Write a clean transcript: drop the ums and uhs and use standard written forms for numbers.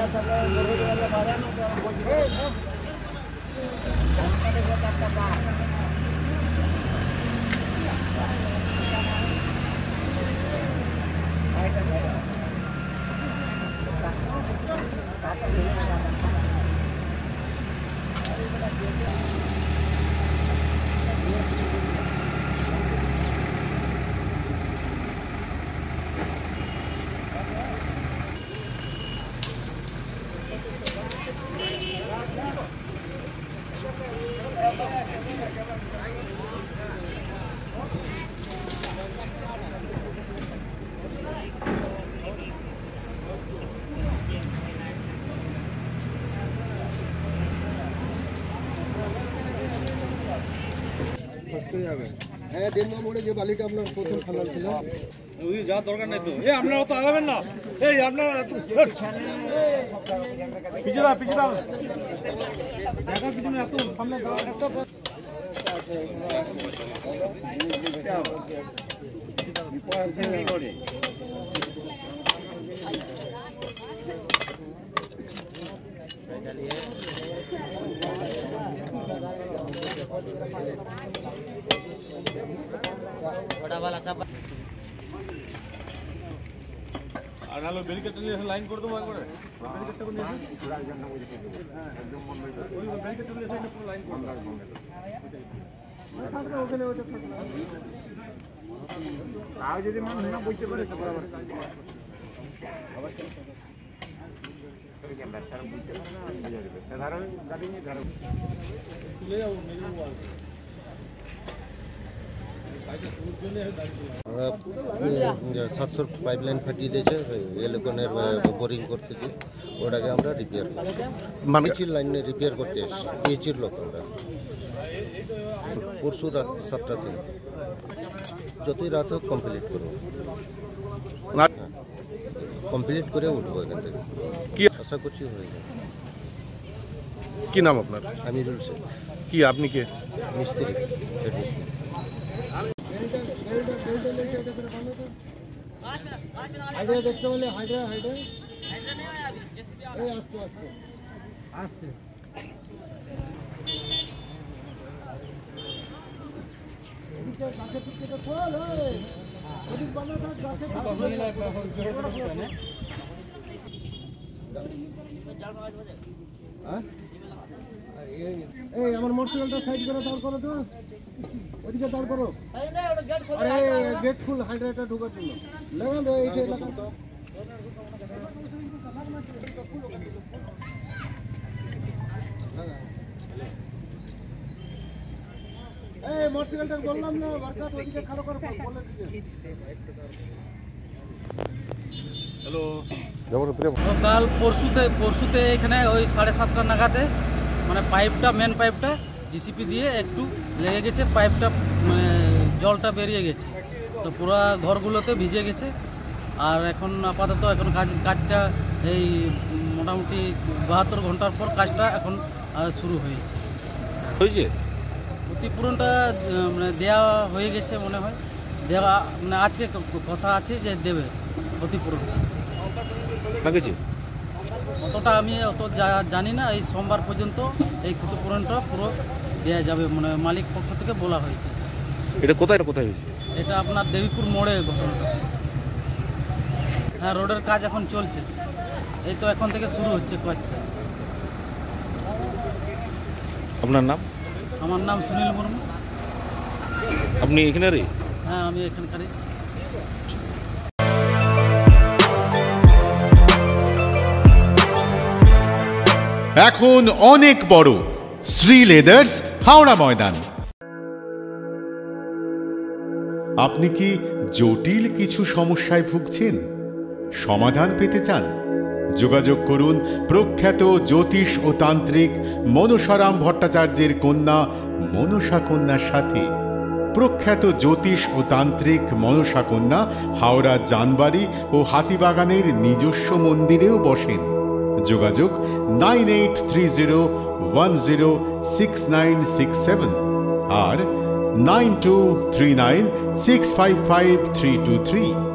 হ্যাঁ দেড় মোড়ে যে বালিটা আপনার প্রথম খালাল ছিল ওই যা দরকার নাই তো আপনারা তো আগাবেন না এই আপনারা পিছরা পিছরা জায়গা পিছনে এত সামনে এত আর হলো ব্যারিকেড নিয়ে লাইন করে দেবো একবারে ব্যারিকেডটা নিয়ে একদম মন নাই ওই ব্যারিকেড নিয়ে এসে পুরো লাইন করে রাখবো ওখানে ওটা থাকবে তাও যদি মানুষ না বুঝতে পারে তো বরাবর আবার এই ক্যামেরা সারা বুঝতে পারে না বুঝে যাবে সাধারণ গাড়ি নিয়ে ধরো চলে যাও মেরে ওয়াল 700 পাইপলাইন ফাটিয়ে দিয়েছে এই লোকের বোরিং করতে গিয়ে ওটাকে আমরা রিপেয়ার করছি পিএইচির লাইনে রিপেয়ার করতে এসেছি পিএইচির লোক আমরা পরশু রাত 7টা থেকে যতই রাত হোক কমপ্লিট করবো কমপ্লিট করে উঠবো এখান থেকে কি আশা করছি হয়ে যাবে। কি নাম আপনার? আমিরুল শেখ। কি আপনি কে? মিস্ত্রি হেড মিস্ত্রি। হাইড্রা দেখতে হলে হাইড্রা এই আসছে এই আমার মোটরসাইকেলটা সাইড করে দাঁড় করো তো ওদিকে দাঁড় করো আরে গেট ফুল হাইড্রাটা ঢোকার জন্য লাগা দাও এইটা লাগা দাও এই মোটরসাইকেলটা বললাম না বরকত ওদিকে খালো করো বলে দিকে হ্যালো কাল পরশুতে এখানে ওই 7:30টা নাগাদে মানে পাইপটা মেন পাইপটা জিসিপি দিয়ে একটু লেগে গেছে পাইপটা মানে জলটা বেরিয়ে গেছে তো পুরো ঘরগুলোতে ভিজে গেছে আর এখন আপাতত এখন কাজটা এই মোটামুটি 72 ঘন্টার পর কাজটা এখন শুরু হয়েছে ক্ষতিপূরণটা মানে দেওয়া হয়ে গেছে মনে হয় দেওয়া মানে আজকে কথা আছে যে দেবে ক্ষতিপূরণটা অতটা আমি অত জানি না এই সোমবার পর্যন্ত এই ক্ষতিপূরণটা পুরো দেওয়া যাবে মানে মালিক পক্ষ থেকে বলা হয়েছে। এটা কোথায় হয়েছে? এটা আপনার দেবীপুর মোড়ে ঘটনাটা। হ্যাঁ রোডের কাজ এখন চলছে এই তো এখন থেকে শুরু হচ্ছে কাজটা। আপনার নাম? আমার নাম সুনীল মুর্মু। আপনি এখানেরই? হ্যাঁ আমি এখানকারই। এখন অনেক বড় শ্রী লেদার্স হাওড়া ময়দান। আপনি কি জটিল কিছু সমস্যায় ভুগছেন? সমাধান পেতে চান? যোগাযোগ করুন প্রখ্যাত জ্যোতিষ ও তান্ত্রিক মনসারাম ভট্টাচার্যের কন্যা মনসা কন্যার সাথে। প্রখ্যাত জ্যোতিষ ও তান্ত্রিক মনসা কন্যা হাওড়া জানবাড়ি ও হাতিবাগানের নিজস্ব মন্দিরেও বসেন। যোগাযোগ 9830106967 আর 9239655323।